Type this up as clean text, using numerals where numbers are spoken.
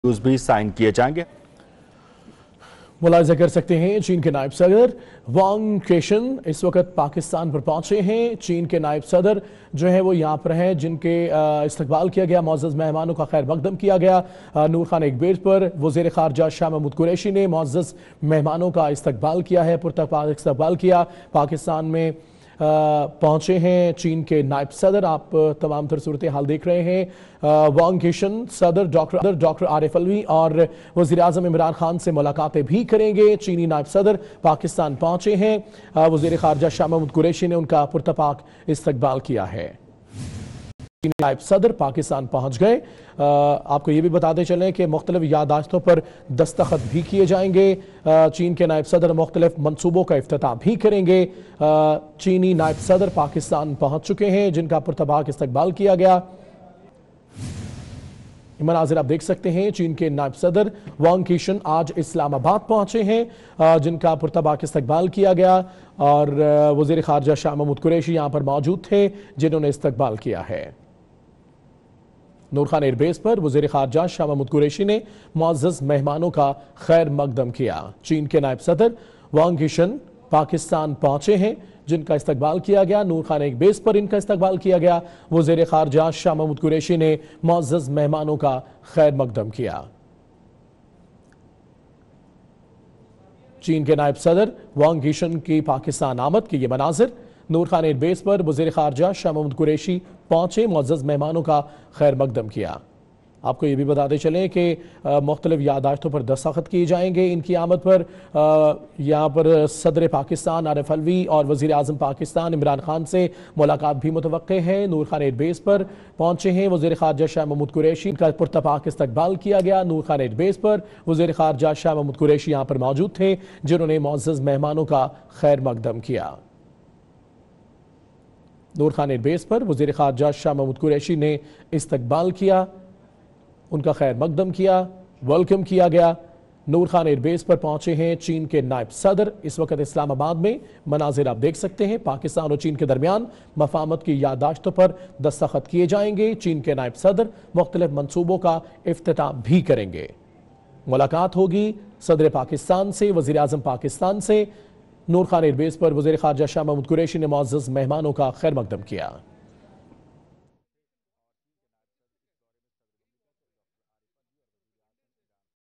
भी साइन किए जाएंगे। मुलाहिजा कर सकते हैं चीन के नायब सदर वांग किशन इस वक्त पाकिस्तान पर पहुंचे हैं। चीन के नायब सदर जो है वो यहाँ पर हैं, जिनके इस्तकबाल किया गया, मुअज़्ज़ज़ मेहमानों का खैर मकदम किया गया। नूर खान एकबेर पर वज़ीर ख़ारजा शाह महमूद कुरैशी ने मुअज़्ज़ज़ मेहमानों का इस्तकबाल किया है, पुरतपाक इस्तकबाल किया। पाकिस्तान में पहुंचे हैं चीन के नायब सदर। आप तमाम तर सूरत हाल देख रहे हैं। वांग किशन सदर डॉक्टर आरिफ अलवी और वज़ीर आज़म इमरान खान से मुलाकातें भी करेंगे। चीनी नायब सदर पाकिस्तान पहुंचे हैं। वज़ीर ख़ारजा शाह महमूद कुरैशी ने उनका पुरतपाक इस्तकबाल किया है। चीनी नायब सदर पाकिस्तान पहुंच गए। आपको ये भी बताते चलें कि मुख्तलिफ यादाश्तों पर दस्तखत भी किए जाएंगे। चीन के नायब सदर मुख्तलिफ मनसूबों का इफ्तिताह भी करेंगे। चीनी नायब सदर पाकिस्तान पहुंच चुके हैं, जिनका पुरतबाक इस्तकबाल किया गया। मनाजिर आप देख सकते हैं। चीन के नायब सदर वांग किशन आज इस्लामाबाद पहुंचे हैं, जिनका पुरतबाक इस्तकबाल किया गया। और वज़ीर ख़ारजा शाह महमूद कुरैशी यहाँ पर मौजूद थे, जिन्होंने इस्तकबाल किया है। नूर खान एयरबेस पर वज़ीर ख़ारजा शाह महमूद कुरैशी ने मुअज़्ज़ज़ मेहमानों का खैर मकदम किया। चीन के नायब सदर वांग किशन पाकिस्तान पहुंचे हैं, जिनका इस्तकबाल किया गया। नूर खान एयरबेस पर इनका इस्तकबाल किया गया। वज़ीर ख़ारजा शाह महमूद कुरैशी ने मुअज़्ज़ज़ मेहमानों का खैर मकदम किया। चीन के नायब सदर वांग किशन की पाकिस्तान आमद के ये मनाजिर। नूर खान एयरबेस पर वज़ीर ख़ारजा शाह महमूद कुरैशी पहुंचे, मुअज़्ज़ज़ मेहमानों का खैर मकदम किया। आपको ये भी बताते चलें कि मुख्तलिफ यादाश्तों पर दस्तखत किए जाएंगे इनकी आमद पर। यहाँ पर सदर पाकिस्तान आरिफ अलवी और वज़ीर आज़म पाकिस्तान इमरान खान से मुलाकात भी मुतवक्के है। नूर खान एयरबेस पर पहुंचे हैं वज़ीर ख़ारजा शाह महमूद कुरैशी का पुरतपाक इस्तकबाल किया गया। नूर खान एयरबेस पर वज़ीर ख़ारजा शाह महमूद कुरैशी यहाँ पर मौजूद थे, जिन्होंने मुअज़्ज़ज़ मेहमानों का खैर मकदम किया। नूर खान एयरबेस पर वज़ीर ख़ारजा शाह महमूद कुरैशी ने इस्तकबाल किया, उनका खैर मकदम किया, वेलकम किया गया। नूर खान एयरबेस पर पहुंचे हैं चीन के नायब सदर। इस वक्त इस्लामाबाद में मनाजिर आप देख सकते हैं। पाकिस्तान और चीन के दरमियान मफाहमत की यादाश्तों पर दस्तखत किए जाएंगे। चीन के नायब सदर मुख्तलिफ मनसूबों का इफ्तिताह भी करेंगे। मुलाकात होगी सदर पाकिस्तान से, वज़ीर आज़म पाकिस्तान से। नूर खान एयरबेस पर वज़ीर ख़ारजा शाह महमूद कुरैशी ने मुअज़्ज़ज़ मेहमानों का खैर मकदम किया।